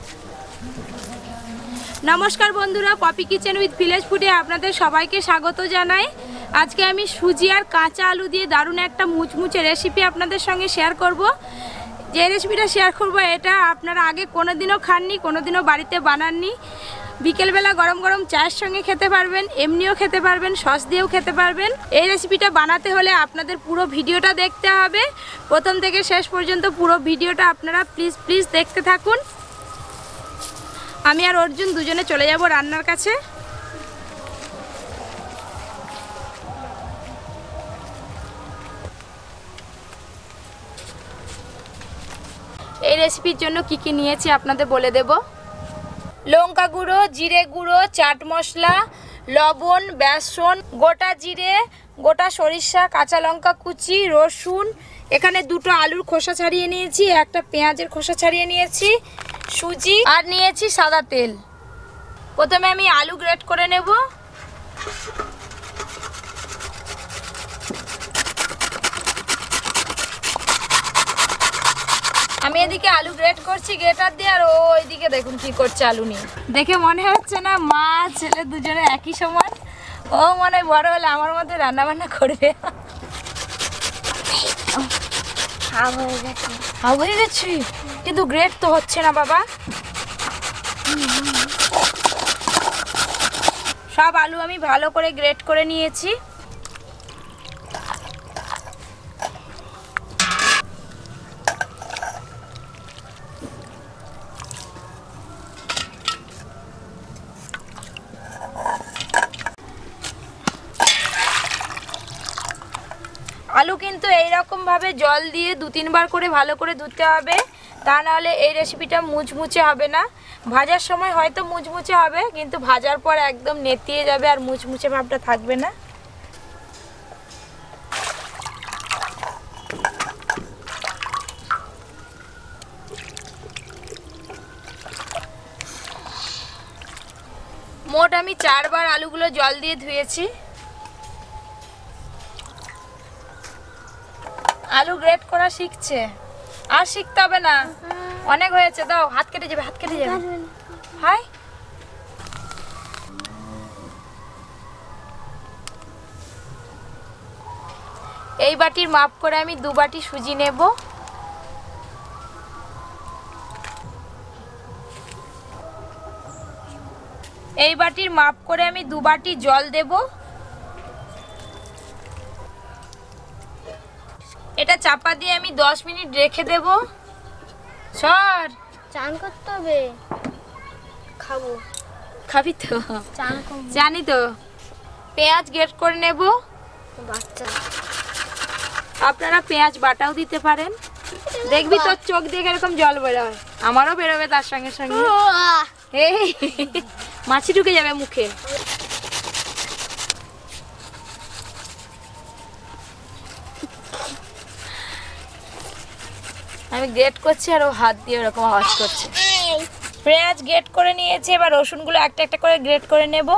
नमस्कार बंधुरा puppy kitchen with village ফুডে আপনাদের সবাইকে স্বাগত জানাই। আজকে আমি সুজি আর কাঁচা আলু দিয়ে দারুণ একটা মুচমুচে রেসিপি আপনাদের সঙ্গে শেয়ার করব। যে রেসিপিটা শেয়ার করব এটা আপনারা আগে কোনোদিনও খাননি, কোনোদিনও বাড়িতে বানাননি। বিকেলবেলা গরম গরম চায়ের সঙ্গে খেতে পারবেন, এমনিও খেতে পারবেন, সস দিয়েও খেতে পারবেন। এই রেসিপিটা বানাতে হলে আপনাদের পুরো ভিডিওটা দেখতে হবে, প্রথম থেকে শেষ পর্যন্ত পুরো ভিডিওটা আপনারা প্লিজ দেখতে থাকুন। আমি আর অর্জুন দুজনে চলে যাব রান্নার কাছে। এই রেসিপির জন্য কি কি নিয়েছি আপনাদের বলে দেব। লঙ্কা গুঁড়ো, জিরে গুঁড়ো, চাট মশলা, লবণ, বেসন, গোটা জিরে, গোটা সরিষা, কাঁচা লঙ্কা কুচি, রসুন, এখানে দুটো আলুর খোসা ছাড়িয়ে নিয়েছি, একটা পেঁয়াজের খোসা ছাড়িয়ে নিয়েছি, সুজি আর নিয়েছি সাদা তেল। প্রথমে আমি আলু গ্রেট করে নেব। আমি এদিকে আলু গ্রেট করছি গ্রেটার দিয়ে, আর ও ওইদিকে দেখুন কি করছে আলু নিয়ে। দেখে মনে হচ্ছে না মা ছেলে দুজনে একই সমান। ও মনে হয় বড় হলে আমার মধ্যে রান্না বান্না করবে। হাফ হয়ে গেছে কিন্তু গ্রেট তো হচ্ছে না বাবা। সব আলু আমি ভালো করে গ্রেট করে নিয়েছি। আলু কিন্তু এইরকম ভাবে জল দিয়ে 2-3 বার করে ভালো করে ধুতে হবে, তা নাহলে এই রেসিপিটা মুচমুচে হবে না। ভাজার সময় হয়তো মুচমুচে হবে, কিন্তু ভাজার পর একদম নেতিয়ে যাবে আর মুচমুচে ভাবটা থাকবে না। মোট আমি 4 বার আলুগুলো জল দিয়ে ধুয়েছি। আলু গ্রেট করা শিখছে, আর শিখতে হবে না, অনেক হয়েছে। দাও, হাত কেটে যাবে, হাত কেটে যাবে। হাই এই বাটির মাপ করে আমি 2 বাটি সুজি নেব। এই বাটির মাপ করে আমি 2 বাটি জল দেব। এটা চাপা দিয়ে আমি 10 মিনিট রেখে দেব। সর চান করতে হবে, খাবো। খাবি তো? জানি তো। পেঁয়াজ গ্রেট করে নেব। বাচ্চা আপনারা পেঁয়াজ বাটাও দিতে পারেন। দেখবি তোর চোখ দিয়ে এরকম জল বেরোয়, আমারও বেরোবে তার সঙ্গে সঙ্গে। এই মাছি ঢুকে যাবে মুখে। আমি গ্রেট করছি আর ও হাত দিয়ে এরকম আওয়াজ করছে। পেঁয়াজ গ্রেট করে নিয়েছি, এবার রসুনগুলো একটা একটা করে গ্রেট করে নেব।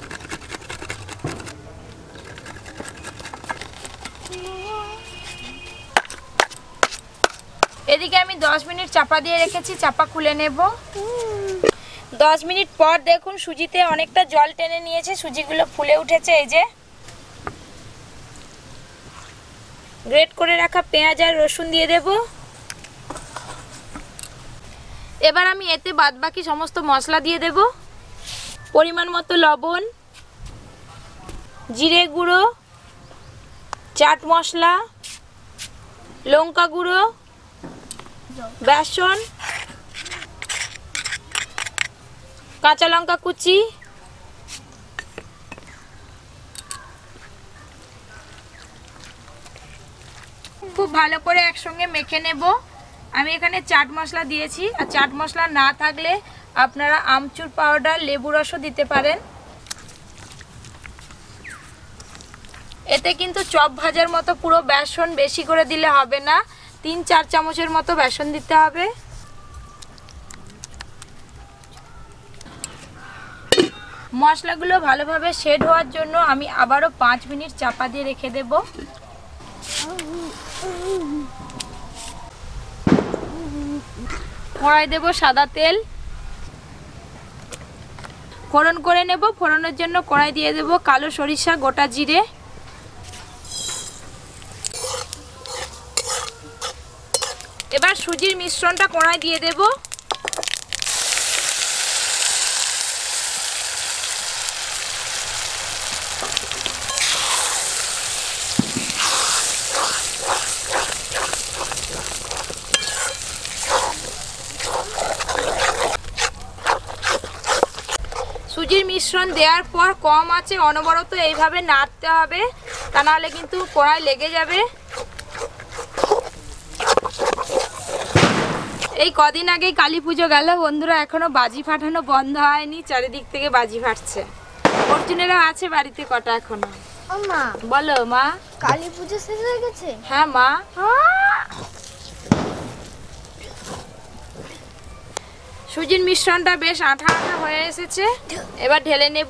এদিকে আমি 10 মিনিট চাপা দিয়ে রেখেছি, চাপা খুলে নেব। 10 মিনিট পর দেখুন সুজিতে অনেকটা জল টেনে নিয়েছে, সুজিগুলো ফুলে উঠেছে। এই যে গ্রেট করে রাখা পেঁয়াজ আর রসুন দিয়ে দেব। এবার আমি এতে বাদবাকি সমস্ত মশলা দিয়ে দেব। পরিমাণ মতো লবণ, জিরে গুঁড়ো, চাট মশলা, লঙ্কা গুঁড়ো, বেসন, কাঁচা লঙ্কা কুচি, খুব ভালো করে একসঙ্গে মেখে নেব। আমি এখানে চাট মশলা দিয়েছি, আর চাট মশলা না থাকলে আপনারা আমচুর পাউডার, লেবু রসও দিতে পারেন। এতে কিন্তু চপ ভাজার মতো পুরো বেসন বেশি করে দিলে হবে না, 3-4 চামচের মতো বেসন দিতে হবে। মশলাগুলো ভালোভাবে সেট হওয়ার জন্য আমি আবারও 5 মিনিট চাপা দিয়ে রেখে দেব। কড়াই দেব সাদা তেল, ফোড়ন করে নেব। ফোড়নের জন্য কড়াই দিয়ে দেব কালো সরিষা, গোটা জিরে, এবার সুজির মিশ্রণটা কড়াই দিয়ে দেব। সুজির মিশ্রণ দেওয়ার পর কম আঁচে অনবরত এইভাবে নাড়তে হবে, তা নাহলে কিন্তু কড়াই লেগে যাবে। এই কদিন আগেই কালী পুজো গেল বন্ধুরা, এখনো বাজি ফাটানো বন্ধ হয়নি, চারিদিক থেকে বাজি ফাটছে। অর্জুনেরা আছে বাড়িতে কটা এখনো। মা বলো মা, কালী পুজো শেষ হয়ে গেছে? হ্যাঁ মা। সুজির মিশ্রণটা বেশ আঠা আঠা হয়ে এসেছে, এবার ঢেলে নেব।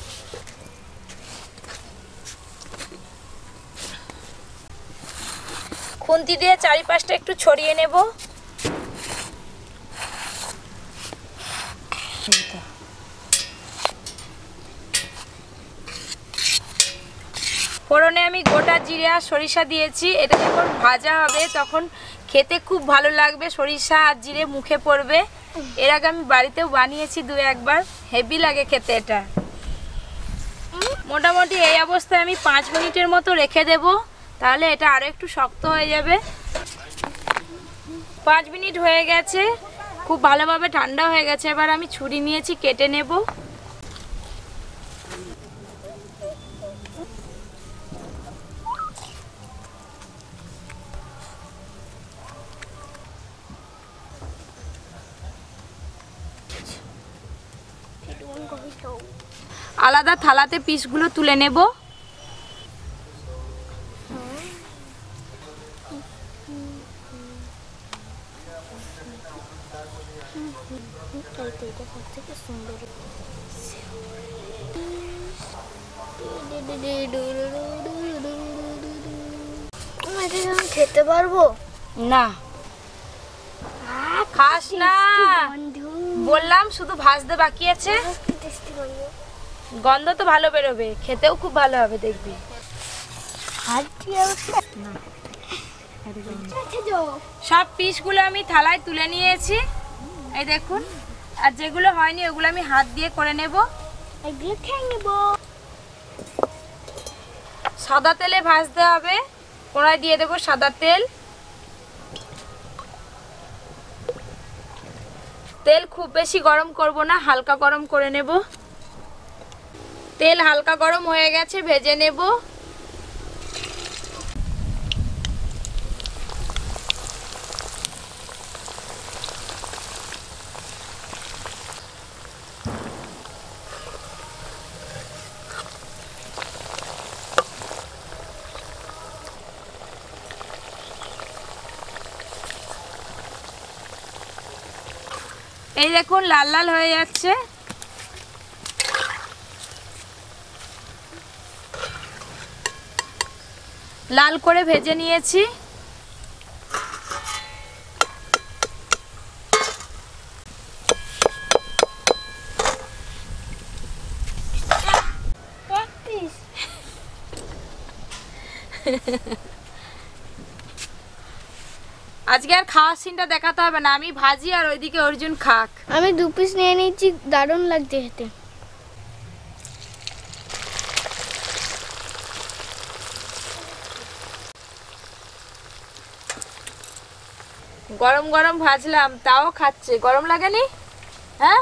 খুন্তি দিয়ে চারিপাশটা একটু ছড়িয়ে নেব। ফোড়নে আমি গোটা জিরে আর সরিষা দিয়েছি। এটা যখন ভাজা হবে তখন খেতে খুব ভালো লাগবে, সরিষা আর জিরে মুখে পড়বে। এর আগে আমি বাড়িতেও বানিয়েছি দু একবার, হেভি লাগে খেতে এটা। মোটামুটি এই অবস্থায় আমি 5 মিনিটের মতো রেখে দেব, তাহলে এটা আরও একটু শক্ত হয়ে যাবে। 5 মিনিট হয়ে গেছে, খুব ভালোভাবে ঠান্ডা হয়ে গেছে। এবার আমি ছুরি নিয়েছি, কেটে নেব। আলাদা থালাতে পিসগুলো তুলে নেব। খেতে পারবো না, খাস না বললাম, শুধু ভাজতে বাকি আছে। গন্ধ তো ভালো বেরোবে, খেতেও খুব ভালো হবে দেখবি। সব পিসগুলো আমি থালায় তুলে নিয়েছি, এই দেখুন। আর যেগুলো হয়নি ওগুলো আমি হাত দিয়ে করে নেব। এগুলো খেয়ে নেব। সাদা তেলে ভাজতে হবে। কড়াই দিয়ে দেবো সাদা তেল। তেল খুব বেশি গরম করব না, হালকা গরম করে নেব। তেল হালকা গরম হয়ে গেছে, ভেজে নেব। এই দেখুন লাল লাল হয়ে যাচ্ছে। লাল করে ভেজে নিয়েছি। আজকে আর খাওয়ার সিনটা দেখাতে হবে না, আমি ভাজি আর ওইদিকে অর্জুন খাক। আমি 2 পিস নিয়ে নিয়েছি, দারুণ লাগছে খেতে। গরম গরম ভাজলাম, তাও খাচ্ছে। গরম লাগেনি? হ্যাঁ,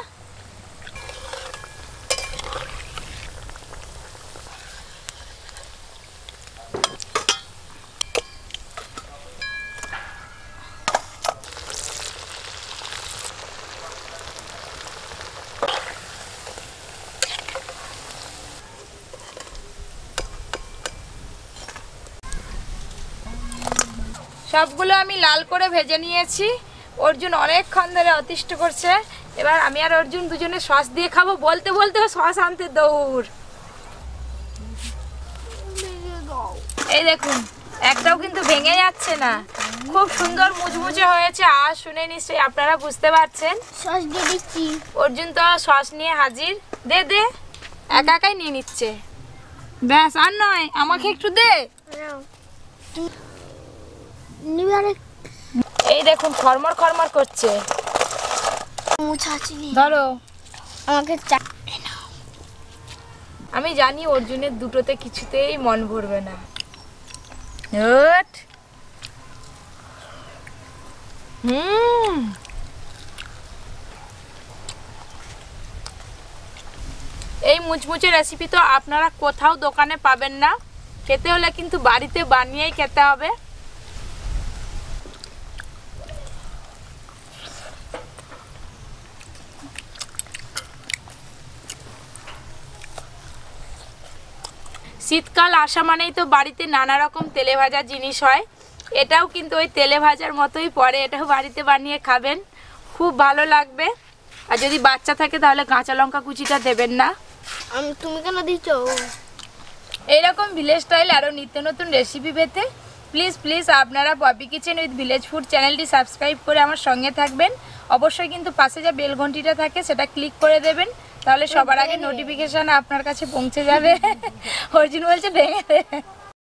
সবগুলো আমি লাল করে ভেজে নিয়েছি। অর্জুন অনেকক্ষণ ধরে অতিষ্ঠ করছে। এবার আমি আর অর্জুন দুজনে সস দিয়ে খাবো। বলতে বলতে সস আনতে দৌড়। এই দেখুন, একটাও কিন্তু ভেঙে যাচ্ছে না, খুব সুন্দর মুচমুচে হয়েছে। আর শুনে নিশ্চয়ই আপনারা বুঝতে পারছেন। সস দিয়ে দিচ্ছি। অর্জুন তো সস নিয়ে হাজির। দে দে, একা একাই নিয়ে নিচ্ছে। ব্যাস, আর নয়, আমাকে একটু দে। এই দেখুন খরমর খরমর করছে। ধরো, আমাকে আমি জানি অর্জুনের দুটোতে কিছুতেই মন ভরবে না। এই মুচমুচে রেসিপি তো আপনারা কোথাও দোকানে পাবেন না, খেতে হলে কিন্তু বাড়িতে বানিয়েই খেতে হবে। শীতকাল আসা মানেই তো বাড়িতে নানা রকম তেলে ভাজা জিনিস হয়, এটাও কিন্তু ওই তেলে ভাজার মতোই পড়ে। এটাও বাড়িতে বানিয়ে খাবেন, খুব ভালো লাগবে। আর যদি বাচ্চা থাকে তাহলে কাঁচা লঙ্কা কুচিটা দেবেন না। তুমি কেন দিচ্ছ? এইরকম ভিলেজ স্টাইল আরও নিত্য নতুন রেসিপি পেতে প্লিজ আপনারা Poppy kitchen with village food চ্যানেলটি সাবস্ক্রাইব করে আমার সঙ্গে থাকবেন। অবশ্যই কিন্তু পাশে যে বেল ঘন্টিটা থাকে সেটা ক্লিক করে দেবেন, তাহলে সবার আগে নোটিফিকেশান আপনার কাছে পৌঁছে যাবে। অর্জুন বলছে ভেঙে দে।